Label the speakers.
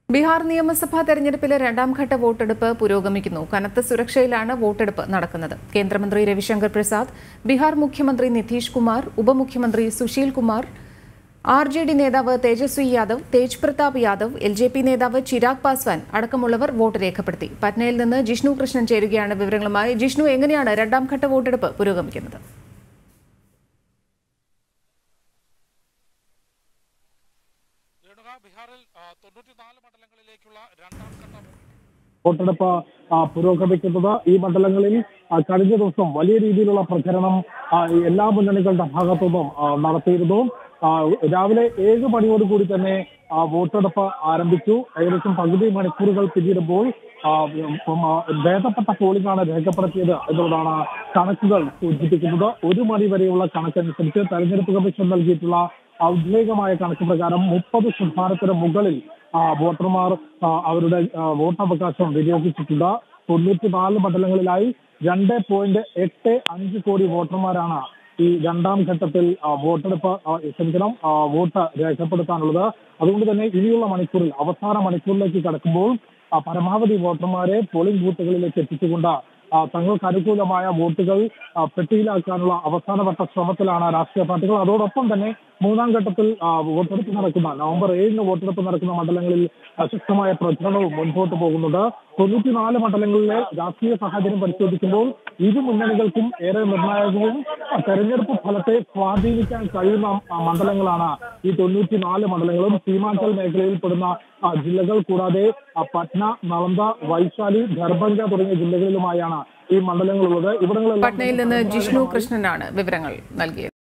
Speaker 1: ബീഹാർ നിയമസഭാ തെരഞ്ഞെടുപ്പിലെ രണ്ടാം ഘട്ട വോട്ടെടുപ്പ് പുരോഗമിക്കുന്നു. കനത്ത സുരക്ഷയിലാണ് വോട്ടെടുപ്പ് നടക്കുന്നത്. കേന്ദ്രമന്ത്രി രവിശങ്കർ പ്രസാദ്, ബീഹാർ മുഖ്യമന്ത്രി നിതീഷ് കുമാർ, ഉപമുഖ്യമന്ത്രി സുശീൽ കുമാർ, RJD നേതാവ് തേജസ്വി യാദവ്, തേജ് പ്രതാപ് യാദവ്, LJP നേതാവ് ചിരാഗ് പാസ്വാൻ അടക്കമുള്ളവർ വോട്ട് രേഖപ്പെടുത്തി. പറ്റ്നയിൽ നിന്ന് ജിഷ്ണു കൃഷ്ണൻ ചേരുകയാണ് വിവരങ്ങളുമായി. ജിഷ്ണു, എങ്ങനെയാണ് രണ്ടാം ഘട്ട വോട്ടെടുപ്പ് പുരോഗമിക്കുന്നത്?
Speaker 2: ബീഹാറിൽ 94 മണ്ഡലങ്ങളിലേക്കുള്ള രണ്ടാം ഘട്ട
Speaker 3: വോട്ടെടുപ്പ് പുരോഗമിക്കുന്നത്. ഈ മണ്ഡലങ്ങളിൽ കഴിഞ്ഞ ദിവസം വലിയ രീതിയിലുള്ള പ്രചരണം എല്ലാ മുന്നണികളുടെ ഭാഗത്തുനിന്നും നടത്തിയിരുന്നു. രാവിലെ 7 മണിയോടുകൂടി തന്നെ വോട്ടെടുപ്പ് ആരംഭിച്ചു. ഏകദേശം പകുതി മണിക്കൂറുകൾ പിന്നിടുമ്പോൾ ഭേദപ്പെട്ട പോളിംഗാണ് രേഖപ്പെടുത്തിയത് എന്നുള്ളതാണ് കണക്കുകൾ സൂചിപ്പിക്കുന്നത്. 1 മണി വരെയുള്ള കണക്കനുസരിച്ച് തെരഞ്ഞെടുപ്പ് കമ്മീഷൻ നൽകിയിട്ടുള്ള ഔദ്യോഗികമായ കണക്ക് പ്രകാരം 30% മുകളിൽ വോട്ടർമാർ അവരുടെ വോട്ടവകാശം വിനിയോഗിച്ചിട്ടുണ്ട്. 94 മണ്ഡലങ്ങളിലായി 2.85 കോടി വോട്ടർമാരാണ് ഈ രണ്ടാം ഘട്ടത്തിൽ വോട്ട് രേഖപ്പെടുത്താനുള്ളത്. അതുകൊണ്ട് തന്നെ ഇനിയുള്ള മണിക്കൂറിൽ അവസാന മണിക്കൂറിലേക്ക് കടക്കുമ്പോൾ പരമാവധി വോട്ടർമാരെ പോളിംഗ് ബൂത്തുകളിലേക്ക് എത്തിച്ചുകൊണ്ട് തങ്ങൾക്ക് അനുകൂലമായ വോട്ടുകൾ പെട്ടിയിലാക്കാനുള്ള അവസാനവട്ട ശ്രമത്തിലാണ് രാഷ്ട്രീയ പാർട്ടികൾ. അതോടൊപ്പം തന്നെ മൂന്നാം ഘട്ടത്തിൽ വോട്ടെടുപ്പ് നടക്കുന്ന നവംബർ 7 വോട്ടെടുപ്പ് നടക്കുന്ന മണ്ഡലങ്ങളിൽ ശക്തമായ പ്രചരണവും മുൻപോട്ട് പോകുന്നുണ്ട്. 94 മണ്ഡലങ്ങളിലെ രാഷ്ട്രീയ സാഹചര്യം പരിശോധിക്കുമ്പോൾ ഇരു മുന്നണികൾക്കും ഏറെ നിർണായകവും തെരഞ്ഞെടുപ്പ് ഫലത്തെ സ്വാധീനിക്കാൻ കഴിയുന്ന മണ്ഡലങ്ങളാണ് ഈ 94 മണ്ഡലങ്ങളും. സീമാഞ്ചൽ മേഖലയിൽ പെടുന്ന ജില്ലകൾ കൂടാതെ പട്ന, നളന്ദ, വൈശാലി, ദർഭംഗ തുടങ്ങിയ ജില്ലകളിലുമായാണ് ഈ മണ്ഡലങ്ങളുള്ളത്.
Speaker 1: പട്നയിൽ നിന്ന് ജിഷ്ണു കൃഷ്ണനാണ് വിവരങ്ങൾ നൽകിയത്.